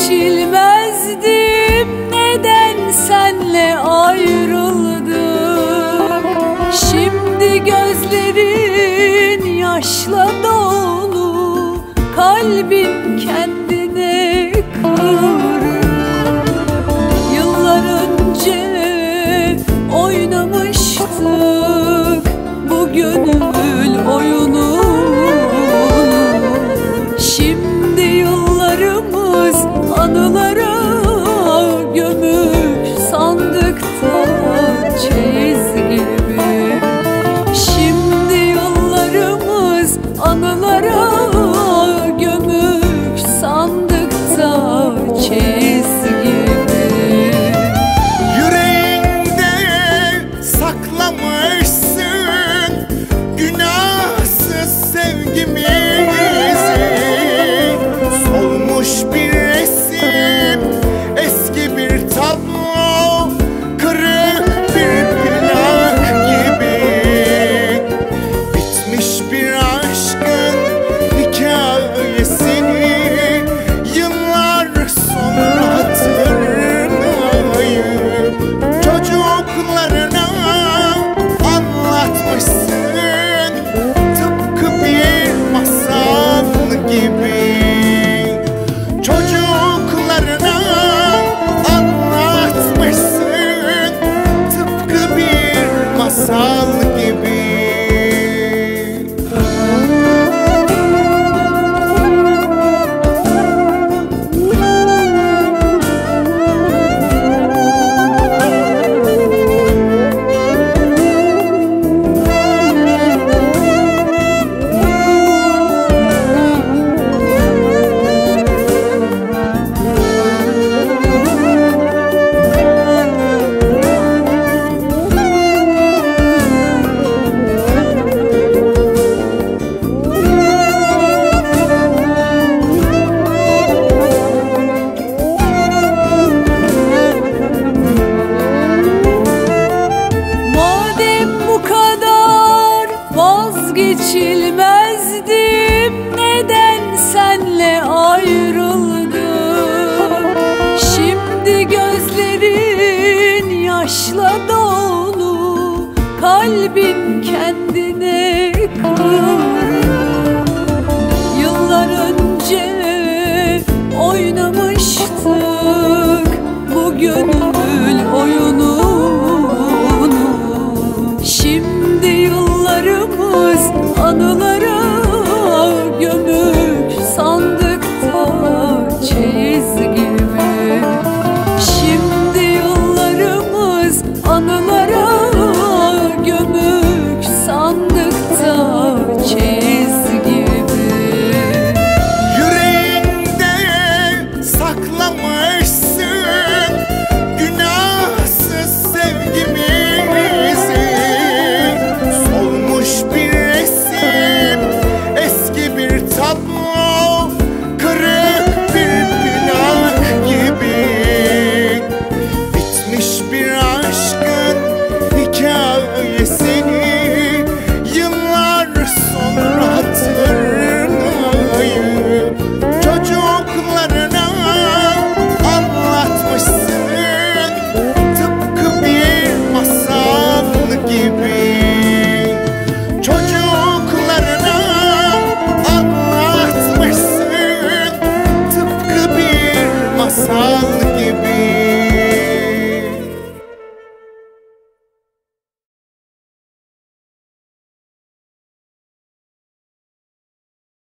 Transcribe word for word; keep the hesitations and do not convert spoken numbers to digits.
vazgeçilmezdim, neden senle ayrıldım? Şimdi gözlerin yaşla dolu, kalbin kendine kırık. Yıllar önce oynamıştık bu gönül oyunu. Şimdi yıllarımız anılara gömük, sandıkta çeyiz gibi. Şimdi yıllarımız anılara gömük, sandıkta çeyiz gibi. Yüreğinde saklamışsın günahsız sevgimizi. Solmuş bir resim, eski bir tablo, kırık bir plak gibi. Bitmiş bir aşkın hikayesini yıllar sonra hatırlayıp çocuklarına anlatmışsın, tıpkı bir masal gibi. Çocuklarına anlatmışsın, tıpkı bir masal gibi. Vazgeçilmezdim, neden senle ayrıldım? Şimdi gözlerin yaşla dolu, kalbin kendine kırık. Yıllar önce oynamıştık bu gönül oyunu. Şimdi yıllarımız anılara gömük, sandıkta çeyiz gibi. Şimdi yıllarımız anılara gömük, sandıkta çeyiz gibi. Yüreğinde saklamış